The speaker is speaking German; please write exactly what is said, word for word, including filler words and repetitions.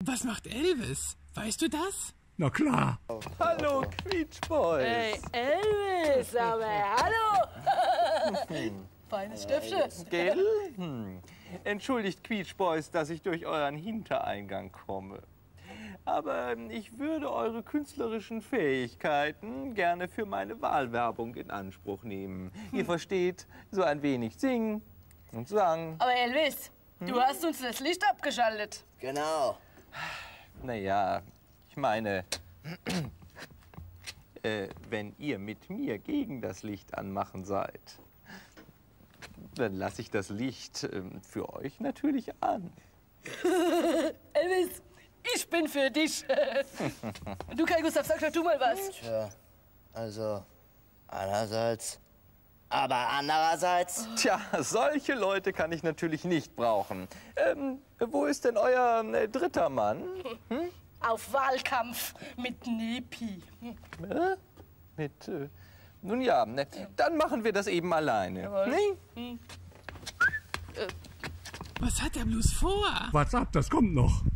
Was macht Elvis? Weißt du das? Na klar. Hallo, Quietschboys. Hey, Elvis, aber hallo. Feines Stöpfchen. Gell? Hm. Entschuldigt, Quietschboys, dass ich durch euren Hintereingang komme. Aber ich würde eure künstlerischen Fähigkeiten gerne für meine Wahlwerbung in Anspruch nehmen. Ihr versteht, so ein wenig singen und sagen. Aber Elvis, du hast uns das Licht abgeschaltet. Genau. Naja, ich meine, äh, wenn ihr mit mir gegen das Licht anmachen seid, dann lasse ich das Licht äh, für euch natürlich an. Elvis, ich bin für dich. Und du, Kai Gustav, sag doch du mal was. Tja, also einerseits, aber andererseits. Tja, solche Leute kann ich natürlich nicht brauchen. Ähm, wo ist denn euer äh, dritter Mann? Hm? Auf Wahlkampf mit Nepi. Äh? Mit, äh, nun ja, ne, dann machen wir das eben alleine. Jawohl. Nee? Was hat er bloß vor? What's up, das kommt noch.